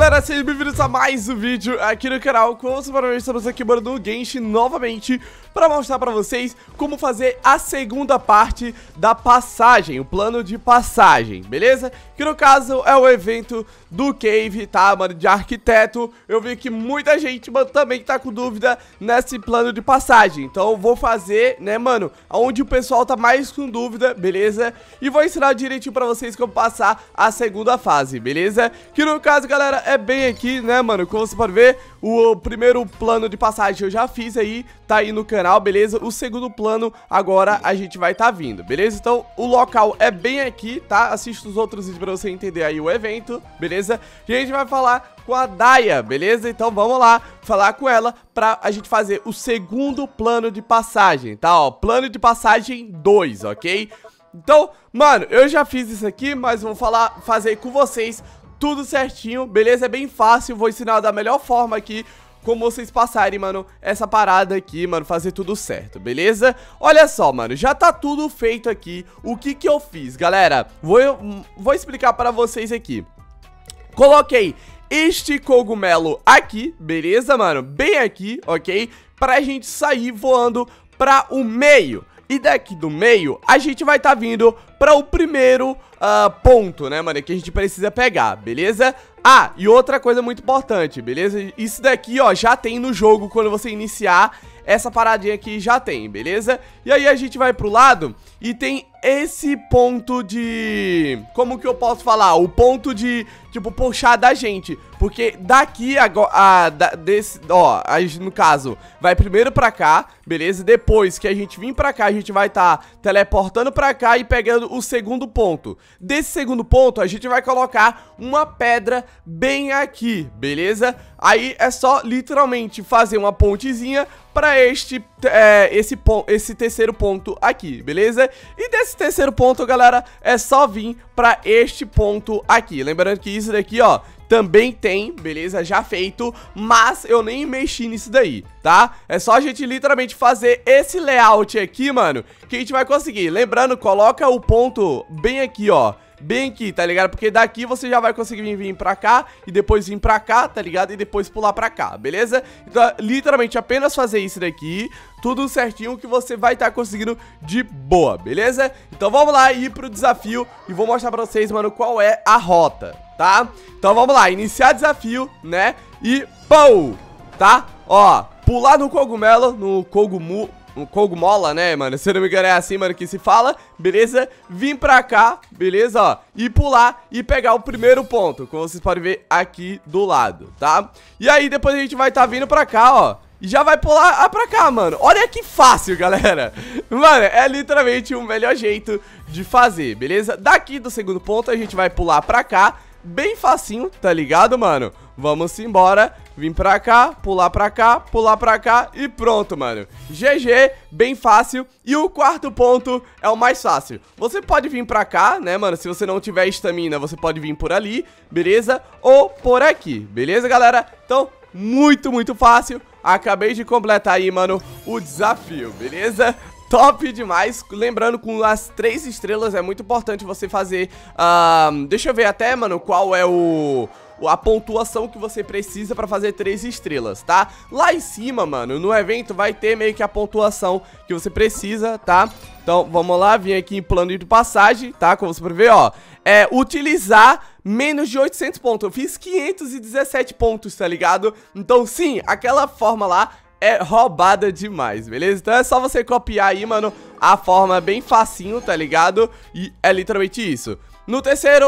galera, sejam bem-vindos a mais um vídeo aqui no canal. Como vocês podem ver, estamos aqui, mano, no Genshin novamente para mostrar pra vocês como fazer a segunda parte da passagem, o plano de passagem, beleza? Que no caso é o evento do Cave, tá, mano, de arquiteto. Eu vi que muita gente, mano, também tá com dúvida nesse plano de passagem. Então eu vou fazer, né, mano, onde o pessoal tá mais com dúvida, beleza? E vou ensinar direitinho pra vocês como passar a segunda fase, beleza? Que no caso, galera, é bem aqui, né, mano, como você pode ver, o primeiro plano de passagem eu já fiz aí, tá aí no canal, beleza? O segundo plano agora a gente vai tá vindo, beleza? Então o local é bem aqui, tá? Assista os outros vídeos pra você entender aí o evento, beleza? E a gente vai falar com a Daya, beleza? Então vamos lá falar com ela pra a gente fazer o segundo plano de passagem, tá? Ó, plano de passagem 2, ok? Então, mano, eu já fiz isso aqui, mas vou fazer com vocês tudo certinho, beleza? É bem fácil, vou ensinar da melhor forma aqui como vocês passarem, mano, essa parada aqui, mano, fazer tudo certo, beleza? Olha só, mano, já tá tudo feito aqui. O que que eu fiz, galera? Vou explicar pra vocês aqui. Coloquei este cogumelo aqui, beleza, mano? Bem aqui, ok? Pra gente sair voando pra o meio. E daqui do meio, a gente vai tá vindo pra o primeiro ponto, né, mano, que a gente precisa pegar, beleza? Ah, e outra coisa muito importante, beleza? Isso daqui, ó, já tem no jogo quando você iniciar. Essa paradinha aqui já tem, beleza? E aí a gente vai pro lado e tem esse ponto de... Como que eu posso falar? O ponto de, tipo, puxar da gente. Porque daqui, ó, no caso, vai primeiro pra cá, beleza? Depois que a gente vir pra cá, a gente vai tá teleportando pra cá e pegando o segundo ponto. Desse segundo ponto, a gente vai colocar uma pedra bem aqui, beleza? Aí é só, literalmente, fazer uma pontezinha pra esse terceiro ponto aqui, beleza? E desse terceiro ponto, galera, é só vir pra este ponto aqui. Lembrando que isso daqui, ó, também tem, beleza, já feito, mas eu nem mexi nisso daí, tá? É só a gente literalmente fazer esse layout aqui, mano, que a gente vai conseguir. Lembrando, coloca o ponto bem aqui, ó, bem aqui, tá ligado? Porque daqui você já vai conseguir vir pra cá e depois vir pra cá, tá ligado? E depois pular pra cá, beleza? Então, literalmente, apenas fazer isso daqui, tudo certinho que você vai estar conseguindo de boa, beleza? Então vamos lá ir pro desafio e vou mostrar pra vocês, mano, qual é a rota, tá? Então vamos lá, iniciar desafio, né? E pô, tá? Ó, pular no cogumelo, no cogumola, né, mano? Se eu não me engano é assim, mano, que se fala, beleza? Vim pra cá, beleza, ó, e pular e pegar o primeiro ponto, como vocês podem ver aqui do lado, tá? E aí depois a gente vai tá vindo pra cá, ó, e já vai pular pra cá, mano. Olha que fácil, galera. Mano, é literalmente o melhor jeito de fazer, beleza? Daqui do segundo ponto a gente vai pular pra cá, bem facinho, tá ligado, mano? Vamos embora, vim pra cá pular pra cá e pronto, mano. GG, bem fácil. E o quarto ponto é o mais fácil. Você pode vir pra cá, né, mano? Se você não tiver estamina, você pode vir por ali, beleza? Ou por aqui, beleza, galera? Então, muito fácil. Acabei de completar aí, mano, o desafio, beleza? Top demais, lembrando, com as 3 estrelas é muito importante você fazer, deixa eu ver até, mano, qual é a pontuação que você precisa pra fazer 3 estrelas, tá? Lá em cima, mano, no evento vai ter meio que a pontuação que você precisa, tá? Então, vamos lá, vim aqui em plano de passagem, tá? Como você pode ver, ó, utilizar menos de 800 pontos, eu fiz 517 pontos, tá ligado? Então, sim, aquela forma lá é roubada demais, beleza? Então é só você copiar aí, mano, a forma bem facinho, tá ligado? E é literalmente isso. No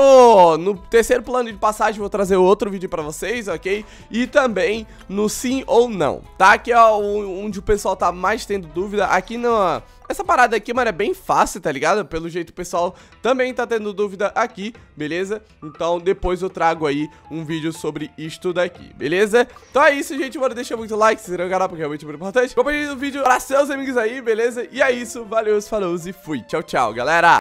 terceiro plano de passagem vou trazer outro vídeo pra vocês, ok? E também no sim ou não, tá? Que é onde o pessoal tá mais tendo dúvida. Aqui essa parada aqui, mano, é bem fácil, tá ligado? Pelo jeito o pessoal também tá tendo dúvida aqui, beleza? Então depois eu trago aí um vídeo sobre isto daqui, beleza? Então é isso, gente, mano, deixa muito like, se inscreva no canal porque é realmente muito importante. Compartilhe o vídeo para seus amigos aí, beleza? E é isso, valeu, falou e fui. Tchau, tchau, galera!